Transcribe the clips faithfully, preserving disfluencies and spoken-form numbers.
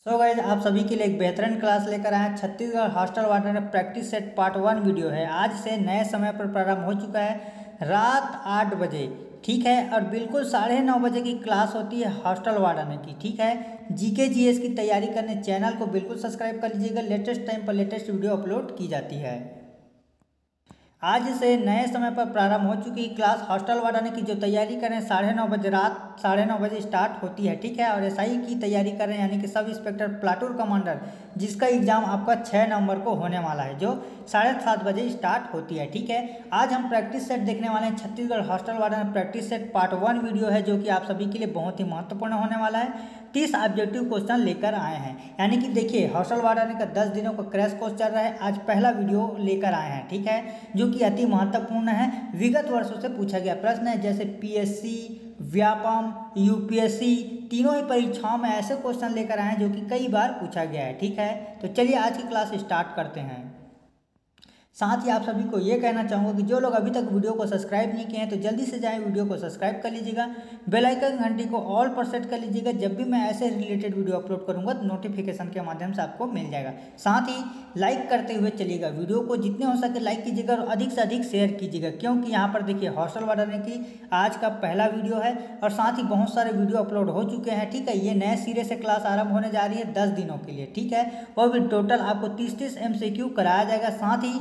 सो so guys आप सभी के लिए एक बेहतरीन क्लास लेकर आए हैं। Chhattisgarh hostel warden practice set part one video है। आज से नए समय पर प्रारंभ हो चुका है, रात आठ बजे, ठीक है। और बिल्कुल साढ़े नौ बजे की क्लास होती है हॉस्टल वार्डन की, ठीक है। जीके जीएस की तैयारी करने चैनल को बिल्कुल सब्सक्राइब कर लीजिएगा। लेटेस्ट टाइम पर लेटेस्ट वीडियो अपलोड की जाती है। आज से नए समय पर प्रारंभ हो चुकी क्लास हॉस्टल वार्डन की जो तैयारी करें साढ़े नौ बजे, रात साढ़े नौ बजे स्टार्ट होती है, ठीक है। और एसआई की तैयारी करें यानी कि सब इंस्पेक्टर प्लाटून कमांडर, जिसका एग्जाम आपका छः नवंबर को होने वाला है, जो साढ़े सात बजे स्टार्ट होती है, ठीक है। आज हम प्रैक्टिस सेट देखने वाले हैं। Chhattisgarh hostel warden practice set part one video है, जो कि आप सभी के लिए बहुत ही महत्वपूर्ण होने वाला है। तीस ऑब्जेक्टिव क्वेश्चन लेकर आए हैं, यानी कि देखिए हॉस्टल वार्डन का दस दिनों का क्रैश कोर्स चल रहा है। आज पहला वीडियो लेकर आए हैं, ठीक है, जो कि अति महत्वपूर्ण है। विगत वर्षों से पूछा गया प्रश्न है, जैसे पीएससी, व्यापम, यूपीएससी, तीनों ही परीक्षाओं में ऐसे क्वेश्चन लेकर आए हैं जो कि कई बार पूछा गया है, ठीक है। तो चलिए आज की क्लास स्टार्ट करते हैं। साथ ही आप सभी को ये कहना चाहूँगा कि जो लोग अभी तक वीडियो को सब्सक्राइब नहीं किए हैं तो जल्दी से जाएं, वीडियो को सब्सक्राइब कर लीजिएगा। बेल आइकन घंटी को ऑल पर सेट कर लीजिएगा। जब भी मैं ऐसे रिलेटेड वीडियो अपलोड करूँगा तो नोटिफिकेशन के माध्यम से आपको मिल जाएगा। साथ ही लाइक करते हुए चलिएगा, वीडियो को जितने हो सके लाइक कीजिएगा और अधिक से अधिक शेयर कीजिएगा, क्योंकि यहाँ पर देखिए हॉस्टल वार्डन की आज का पहला वीडियो है और साथ ही बहुत सारे वीडियो अपलोड हो चुके हैं, ठीक है। ये नए सिरे से क्लास आरंभ होने जा रही है दस दिनों के लिए, ठीक है। वो भी टोटल आपको तीस तीस एम सी क्यू कराया जाएगा। साथ ही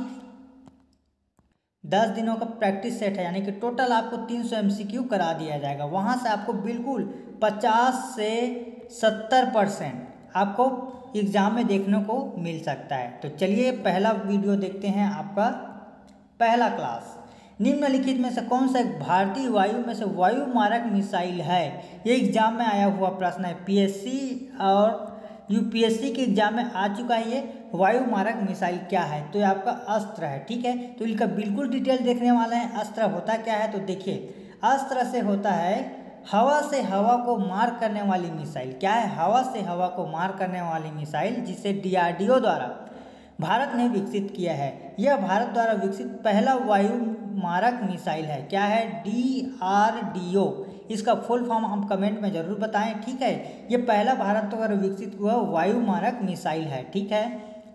दस दिनों का प्रैक्टिस सेट है, यानी कि टोटल आपको तीन सौ एमसीक्यू करा दिया जाएगा। वहाँ से आपको बिल्कुल पचास से सत्तर परसेंट आपको एग्ज़ाम में देखने को मिल सकता है। तो चलिए पहला वीडियो देखते हैं। आपका पहला क्लास, निम्नलिखित में से कौन सा एक भारतीय वायु में से वायु मारक मिसाइल है? ये एग्जाम में आया हुआ प्रश्न है। पीएससी और यूपीएससी के एग्जाम में आ चुका है। ये वायु मारक मिसाइल क्या है? तो ये आपका अस्त्र है, ठीक है। तो इनका बिल्कुल डिटेल देखने वाला है। अस्त्र होता क्या है? तो देखिए अस्त्र से होता है हवा से हवा को मार करने वाली मिसाइल। क्या है? हवा से हवा को मार करने वाली मिसाइल, जिसे डीआरडीओ द्वारा भारत ने विकसित किया है। यह भारत द्वारा विकसित पहला वायु मारक मिसाइल है। क्या है? D R D O. इसका फुल फॉर्म आप कमेंट में जरूर बताएं, ठीक है। ये पहला भारत द्वारा विकसित हुआ वायु मारक मिसाइल है, ठीक है।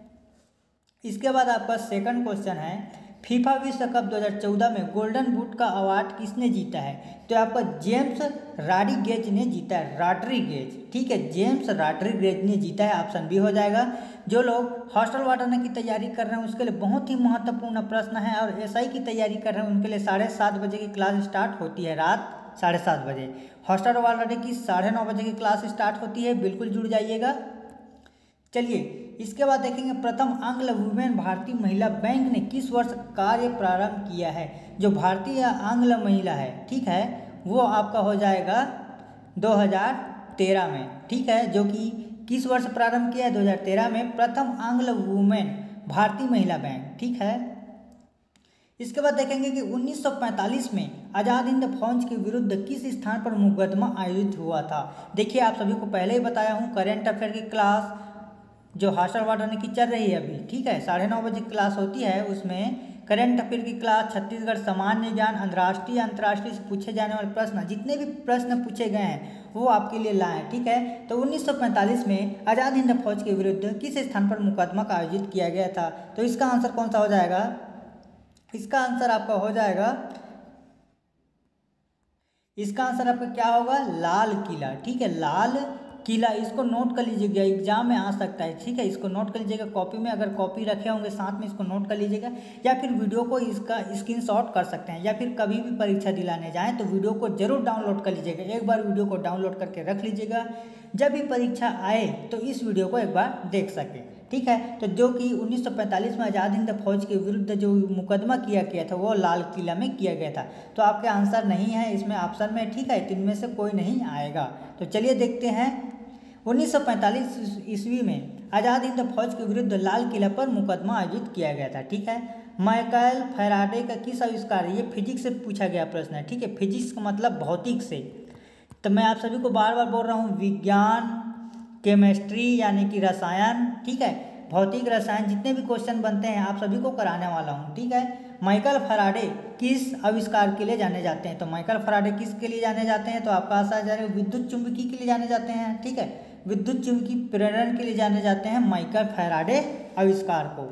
इसके बाद आपका सेकंड क्वेश्चन है, फीफा विश्व कप दो हज़ार चौदह में गोल्डन बूट का अवार्ड किसने जीता है? तो आपका जेम्स रॉड्रिगेज ने जीता है। रॉड्रिगेज, ठीक है, जेम्स रॉड्रिगेज ने जीता है। ऑप्शन बी हो जाएगा। जो लोग हॉस्टल वार्डन की तैयारी कर रहे हैं उसके लिए बहुत ही महत्वपूर्ण प्रश्न है, और एसआई की तैयारी कर रहे हैं उनके लिए साढ़े सात बजे की क्लास स्टार्ट होती है, रात साढ़े सात बजे। हॉस्टल वार्डन की साढ़े नौ बजे की क्लास स्टार्ट होती है, बिल्कुल जुड़ जाइएगा। चलिए इसके बाद देखेंगे, प्रथम आंग्ल वुमेन भारतीय महिला बैंक ने किस वर्ष कार्य प्रारंभ किया है? जो भारतीय आंग्ल महिला है, ठीक है, वो आपका हो जाएगा दो हज़ार तेरह में, ठीक है। जो कि किस वर्ष प्रारंभ किया है? दो हज़ार तेरह में प्रथम आंग्ल वुमेन भारतीय महिला बैंक, ठीक है। इसके बाद देखेंगे कि उन्नीस सौ पैंतालीस में आज़ाद हिंद फौज के विरुद्ध किस स्थान पर मुकदमा आयोजित हुआ था? देखिए आप सभी को पहले ही बताया हूँ, करेंट अफेयर की क्लास जो हॉस्टल वार्डन की चल रही है अभी, ठीक है, साढ़े नौ बजे क्लास होती है। उसमें करेंट अफेयर की क्लास, छत्तीसगढ़ सामान्य ज्ञान, अंतर्राष्ट्रीय अंतर्राष्ट्रीय से पूछे जाने वाले प्रश्न, जितने भी प्रश्न पूछे गए हैं वो आपके लिए लाए हैं, ठीक है। तो उन्नीस सौ पैंतालीस में आज़ाद हिंद फौज के विरुद्ध किस स्थान पर मुकदमा का आयोजित किया गया था? तो इसका आंसर कौन सा हो जाएगा? इसका आंसर आपका हो जाएगा, इसका आंसर आपका क्या होगा? लाल किला, ठीक है, लाल किला। इसको नोट कर लीजिएगा, एग्जाम में आ सकता है, ठीक है। इसको नोट कर लीजिएगा कॉपी में, अगर कॉपी रखे होंगे साथ में इसको नोट कर लीजिएगा, या फिर वीडियो को इसका स्क्रीनशॉट कर सकते हैं, या फिर कभी भी परीक्षा दिलाने जाएं तो वीडियो को जरूर डाउनलोड कर लीजिएगा। एक बार वीडियो को डाउनलोड करके रख लीजिएगा, जब भी परीक्षा आए तो इस वीडियो को एक बार देख सके, ठीक है। तो जो कि उन्नीस सौ पैंतालीस में आज़ाद हिंद फौज के विरुद्ध जो मुकदमा किया गया था वो लाल किला में किया गया था। तो आपके आंसर नहीं है इसमें ऑप्शन में, ठीक है, तो इनमें से कोई नहीं आएगा। तो चलिए देखते हैं, उन्नीस सौ पैंतालीस ईस्वी में आज़ाद हिंद फौज के विरुद्ध लाल किला पर मुकदमा आयोजित किया गया था, ठीक है। माइकल फैराडे का किस आविष्कार है? ये फिजिक्स से पूछा गया प्रश्न है, ठीक है। फिजिक्स का मतलब भौतिक से। तो मैं आप सभी को बार बार बोल रहा हूँ, विज्ञान, केमिस्ट्री यानी कि रसायन, ठीक है, भौतिक रसायन जितने भी क्वेश्चन बनते हैं आप सभी को कराने वाला हूँ, ठीक है। माइकल फैराडे किस आविष्कार के लिए जाने जाते हैं? तो माइकल फैराडे किस के लिए जाने जाते हैं? तो आपका आंसर आ जाएगा विद्युत चुंबकीय के लिए जाने जाते हैं, ठीक है। विद्युत चुंबकीय प्रेरण के लिए जाने जाते हैं माइकल फैराडे आविष्कार को।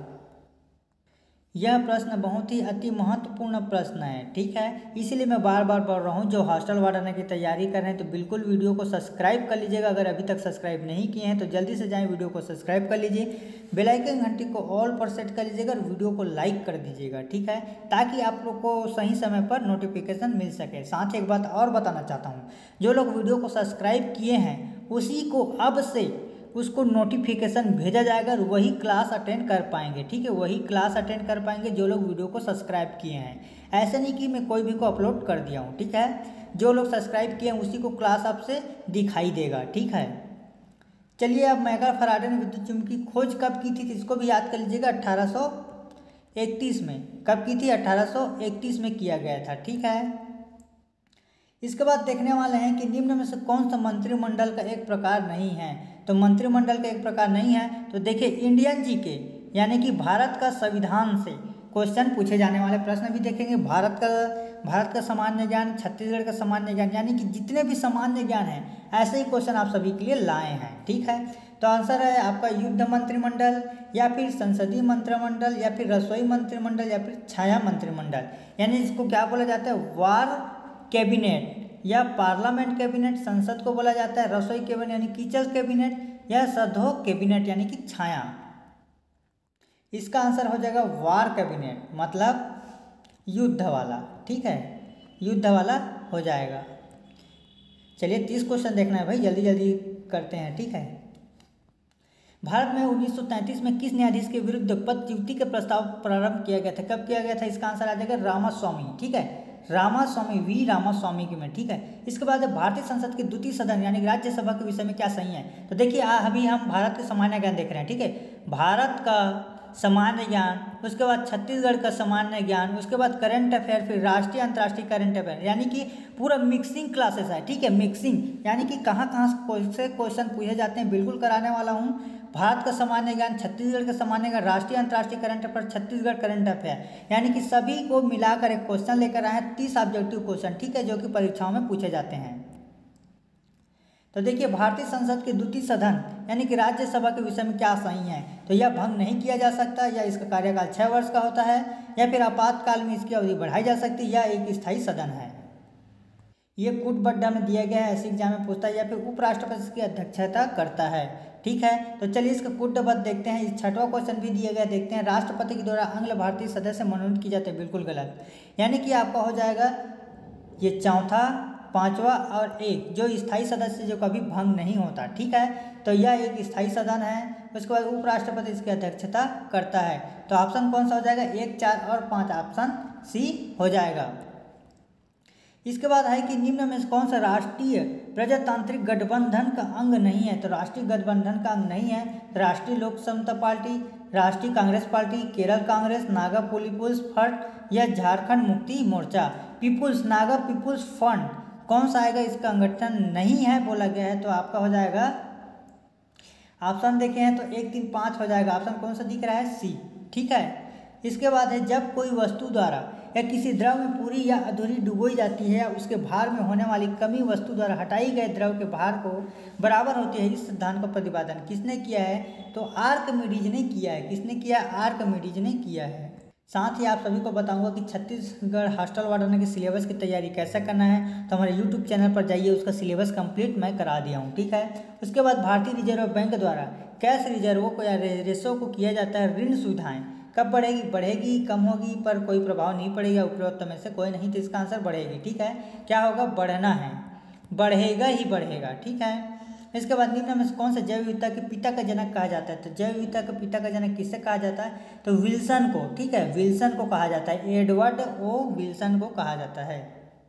यह प्रश्न बहुत ही अति महत्वपूर्ण प्रश्न है, ठीक है, इसीलिए मैं बार बार बोल रहा हूँ। जो हॉस्टल वार्डन की तैयारी कर रहे हैं तो बिल्कुल वीडियो को सब्सक्राइब कर लीजिएगा। अगर अभी तक सब्सक्राइब नहीं किए हैं तो जल्दी से जाएं, वीडियो को सब्सक्राइब कर लीजिए, बेल आइकन घंटी को ऑल पर सेट कर लीजिएगा और वीडियो को लाइक कर दीजिएगा, ठीक है, ताकि आप लोग को सही समय पर नोटिफिकेशन मिल सके। साथ ही एक बात और बताना चाहता हूँ, जो लोग वीडियो को सब्सक्राइब किए हैं उसी को अब से उसको नोटिफिकेशन भेजा जाएगा और वही क्लास अटेंड कर पाएंगे, ठीक है, वही क्लास अटेंड कर पाएंगे जो लोग वीडियो को सब्सक्राइब किए हैं। ऐसे नहीं कि मैं कोई भी को अपलोड कर दिया हूँ, ठीक है, जो लोग सब्सक्राइब किए हैं उसी को क्लास आपसे दिखाई देगा, ठीक है। चलिए, अब माइकल फैराडे ने विद्युत चुंबकीय की खोज कब की थी तो इसको भी याद कर लीजिएगा। अट्ठारह सौ इकतीस में। कब की थी? अट्ठारह सौ इकतीस में किया गया था, ठीक है। इसके बाद देखने वाले हैं कि निम्न में से कौन सा मंत्रिमंडल का एक प्रकार नहीं है। तो मंत्रिमंडल का एक प्रकार नहीं है तो देखिए, इंडियन जी के यानी कि भारत का संविधान से क्वेश्चन पूछे जाने वाले प्रश्न भी देखेंगे। भारत का भारत का सामान्य ज्ञान, छत्तीसगढ़ का सामान्य ज्ञान, यानी कि जितने भी सामान्य ज्ञान हैं ऐसे ही क्वेश्चन आप सभी के लिए लाए हैं, ठीक है। तो आंसर है आपका युद्ध मंत्रिमंडल या फिर संसदीय मंत्रिमंडल या फिर रसोई मंत्रिमंडल या फिर छाया मंत्रिमंडल, यानी इसको क्या बोला जाता है? वार कैबिनेट या पार्लियामेंट कैबिनेट संसद को बोला जाता है, रसोई कैबिनेट यानी किचन कैबिनेट या सदोह कैबिनेट यानी कि छाया। इसका आंसर हो जाएगा वार कैबिनेट, मतलब युद्ध वाला, ठीक है, युद्ध वाला हो जाएगा। चलिए, तीस क्वेश्चन देखना है भाई, जल्दी जल्दी करते हैं, ठीक है। भारत में उन्नीस सौ तैंतीस में किस न्यायाधीश के विरुद्ध पदच्युति के प्रस्ताव प्रारंभ किया गया था? कब किया गया था? इसका आंसर आ जाएगा रामास्वामी, ठीक है, रामास्वामी, वी रामास्वामी की में, ठीक है। इसके बाद भारतीय संसद के द्वितीय सदन यानी राज्यसभा के विषय में क्या सही है? तो देखिए, अभी हम भारत के सामान्य ज्ञान देख रहे हैं, ठीक है, भारत का सामान्य ज्ञान, उसके बाद छत्तीसगढ़ का सामान्य ज्ञान, उसके बाद करंट अफेयर, फिर राष्ट्रीय अंतर्राष्ट्रीय करंट अफेयर, यानी कि पूरा मिक्सिंग क्लासेस है, ठीक है, मिक्सिंग, यानी कि कहाँ कहाँ से क्वेश्चन पूछे जाते हैं बिल्कुल कराने वाला हूँ। भारत का सामान्य ज्ञान, छत्तीसगढ़ का सामान्य ज्ञान, राष्ट्रीय अंतर्राष्ट्रीय current affair, Chhattisgarh current affair, यानी कि सभी को मिलाकर एक क्वेश्चन लेकर आए हैं, तीस ऑब्जेक्टिव क्वेश्चन, ठीक है, जो कि परीक्षाओं में पूछे जाते हैं। तो देखिए, भारतीय संसद के द्वितीय सदन यानी कि राज्यसभा के विषय में क्या सही है? तो यह भंग नहीं किया जा सकता, या इसका कार्यकाल छः वर्ष का होता है, या फिर आपातकाल में इसकी अवधि बढ़ाई जा सकती है, या एक स्थायी सदन है। ये कूटबड्डा में दिया गया है, ऐसे एग्जाम में पूछता है, या फिर उपराष्ट्रपति इसकी अध्यक्षता करता है, ठीक है। तो चलिए इसका कूटबद्ध देखते हैं। इस छठवां क्वेश्चन भी दिया गया, देखते हैं। राष्ट्रपति के द्वारा अंग भारतीय सदस्य मनोनीत किए जाते हैं, बिल्कुल गलत, यानी कि आपका हो जाएगा ये चौथा, पांचवा और एक, जो स्थायी सदस्य जो कभी भंग नहीं होता, ठीक है। तो यह एक स्थायी सदन है। उसके बाद उपराष्ट्रपति इसकी अध्यक्षता करता है। तो ऑप्शन कौन सा हो जाएगा? एक, चार और पाँच, ऑप्शन सी हो जाएगा। इसके बाद है कि निम्न में कौन सा राष्ट्रीय प्रजातांत्रिक गठबंधन का अंग नहीं है? तो राष्ट्रीय गठबंधन का अंग नहीं है राष्ट्रीय लोक Samata party, Rashtriya Congress party, Kerala Congress, Naga people's front या Jharkhand Mukti Morcha. People's, Naga people's front कौन सा आएगा? इसका संगठन नहीं है बोला गया है, तो आपका हो जाएगा ऑप्शन देखे हैं तो एक, तीन, पाँच हो जाएगा। ऑप्शन कौन सा दिख रहा है? सी, ठीक है। इसके बाद है जब कोई वस्तु द्वारा या किसी द्रव में पूरी या अधूरी डुबोई जाती है या उसके भार में होने वाली कमी वस्तु द्वारा हटाई गए द्रव के भार को बराबर होती है, इस सिद्धांत का प्रतिपादन किसने किया है? तो आर्किमिडीज ने किया है। किसने किया? आर्किमिडीज ने किया है। साथ ही आप सभी को बताऊंगा कि छत्तीसगढ़ हॉस्टल वार्डन के सिलेबस की तैयारी कैसे करना है, तो हमारे यूट्यूब चैनल पर जाइए, उसका सिलेबस कंप्लीट मैं करा दिया हूँ, ठीक है। उसके बाद भारतीय रिजर्व बैंक द्वारा कैश रिजर्वों को या रेशो को किया जाता है ऋण सुविधाएं कब बढ़ेगी? बढ़ेगी, कम होगी, पर कोई प्रभाव नहीं पड़ेगा, उपरोक्त में से कोई नहीं, तो इसका आंसर बढ़ेगी, ठीक है। क्या होगा? बढ़ना है, बढ़ेगा ही बढ़ेगा, ठीक है। इसके बाद निम्न में से कौन सा जैव विविधता के पिता का जनक कहा जाता है? तो जैव विविधता के पिता का जनक किससे कहा जाता है? तो विल्सन को, ठीक है, विल्सन को कहा जाता है, एडवर्ड ओ विल्सन को कहा जाता है।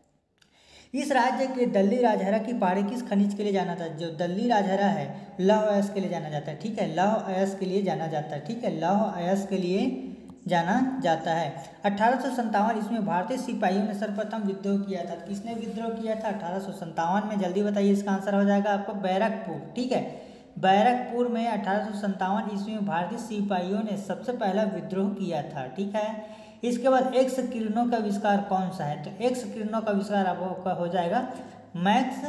इस राज्य के दल्ली राजहरा की पहाड़ी किस खनिज के लिए जाना जाता है? जो दल्ली राजहरा है लौह अयस्क के लिए जाना जाता है, ठीक है, लौह अयस्क के लिए जाना जाता है, ठीक है, लौह अयस्क के लिए जाना जाता है। अठारह सौ संतावन इसमें भारतीय सिपाहियों ने सर्वप्रथम विद्रोह किया था। किसने विद्रोह किया था? अठारह सौ संतावन में। जल्दी बताइए, इसका आंसर हो जाएगा आपको बैरकपुर, ठीक है। बैरकपुर में अठारह सौ संतावन ईस्वी में भारतीय सिपाहियों ने सबसे पहला विद्रोह किया था, ठीक है। इसके बाद एक्स किरणों का आविष्कार कौन सा है? तो एक्स किरणों का आविष्कार आपका हो जाएगा मैक्स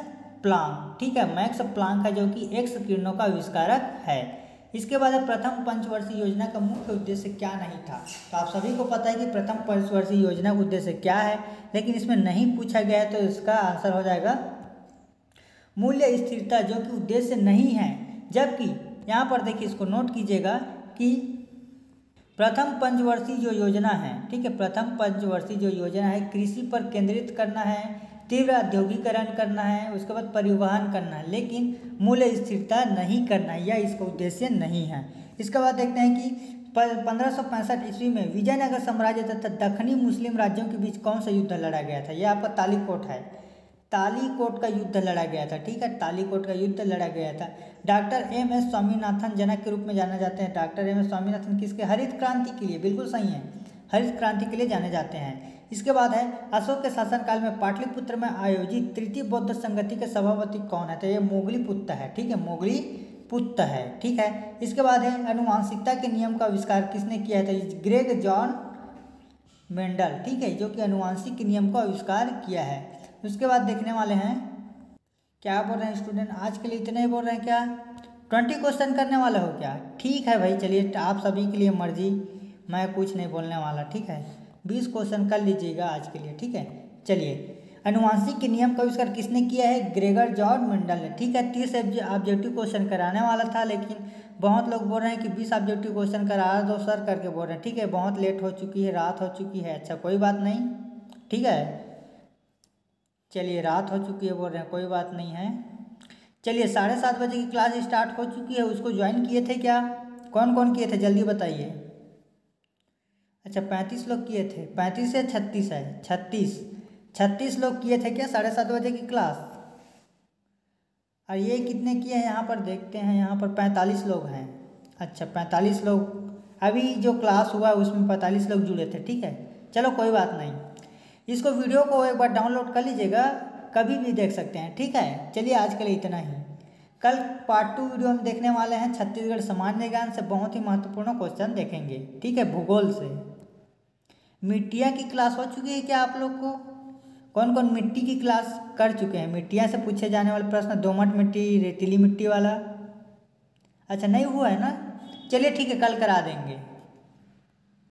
प्लांक, ठीक है, मैक्स प्लांक है जो कि एक्स किरणों का आविष्कारक है। इसके बाद प्रथम पंचवर्षीय योजना का मुख्य उद्देश्य क्या नहीं था। तो आप सभी को पता है कि प्रथम पंचवर्षीय योजना का उद्देश्य क्या है, लेकिन इसमें नहीं पूछा गया है, तो इसका आंसर हो जाएगा मूल्य स्थिरता, जो कि उद्देश्य नहीं है। जबकि यहाँ पर देखिए, इसको नोट कीजिएगा कि प्रथम पंचवर्षीय जो योजना है, ठीक है, प्रथम पंचवर्षीय जो योजना है कृषि पर केंद्रित करना है, तीव्र औद्योगिकरण करना है, उसके बाद परिवहन करना है, लेकिन मूल्य स्थिरता नहीं करना है, यह इसका उद्देश्य नहीं है। इसके बाद देखते हैं कि पंद्रह सौ पैंसठ ईस्वी में विजयनगर साम्राज्य तथा दक्षिणी मुस्लिम राज्यों के बीच कौन सा युद्ध लड़ा गया था। यह आपका तालीकोट है, तालीकोट का युद्ध लड़ा गया था, ठीक है, तालीकोट का युद्ध लड़ा गया था। डॉक्टर एम एस स्वामीनाथन जनक के रूप में जाने जाते हैं। डॉक्टर एम एस स्वामीनाथन किसके, हरित क्रांति के लिए, बिल्कुल सही है, हरित क्रांति के लिए जाने जाते हैं। इसके बाद है अशोक के शासनकाल में पाटलिपुत्र में आयोजित तृतीय बौद्ध संगति के सभापति कौन है। तो ये मोगलीपुत्र है, ठीक है, मोगलीपुत्र है, ठीक है। इसके बाद है अनुवांशिकता के नियम का आविष्कार किसने किया है। तो ग्रेग जॉन मेंडल, ठीक है, जो कि अनुवांशिक के नियम को आविष्कार किया है। उसके बाद देखने वाले हैं, क्या बोल रहे हैं स्टूडेंट, आज के लिए इतना ही बोल रहे हैं क्या, ट्वेंटी क्वेश्चन करने वाले हो क्या। ठीक है भाई, चलिए आप सभी के लिए मर्जी, मैं कुछ नहीं बोलने वाला, ठीक है, बीस क्वेश्चन कर लीजिएगा आज के लिए, ठीक है। चलिए, अनुवांशिक के नियम का आविष्कार किसने किया है, ग्रेगर जॉर्ज मेंडल ने, ठीक है। तीस ऑब्जेक्टिव क्वेश्चन कराने वाला था, लेकिन बहुत लोग बोल रहे हैं कि बीस ऑब्जेक्टिव क्वेश्चन करा दो सर करके बोल रहे हैं, ठीक है, बहुत लेट हो चुकी है, रात हो चुकी है। अच्छा, कोई बात नहीं, ठीक है, चलिए, रात हो चुकी है बोल रहे हैं, कोई बात नहीं है। चलिए, साढ़े सात बजे की क्लास स्टार्ट हो चुकी है, उसको ज्वाइन किए थे क्या, कौन कौन किए थे, जल्दी बताइए। अच्छा, पैंतीस लोग किए थे, पैंतीस या छत्तीस है, छत्तीस छत्तीस लोग किए थे क्या साढ़े सात बजे की क्लास। और ये कितने किए हैं, यहाँ पर देखते हैं, यहाँ पर पैंतालीस लोग हैं। अच्छा, पैंतालीस लोग, अभी जो क्लास हुआ उसमें पैंतालीस लोग जुड़े थे, ठीक है, चलो कोई बात नहीं। इसको वीडियो को एक बार डाउनलोड कर लीजिएगा, कभी भी देख सकते हैं, ठीक है। चलिए, आज के लिए इतना ही। कल पार्ट टू वीडियो हम देखने वाले हैं छत्तीसगढ़ सामान्य ज्ञान से बहुत ही महत्वपूर्ण क्वेश्चन देखेंगे, ठीक है, भूगोल से। मिट्टियाँ की क्लास हो चुकी है क्या आप लोग को, कौन कौन मिट्टी की क्लास कर चुके हैं। मिट्टियाँ से पूछे जाने वाले प्रश्न, दोमट मिट्टी, रेतीली मिट्टी वाला, अच्छा नहीं हुआ है ना, चलिए ठीक है, कल करा देंगे।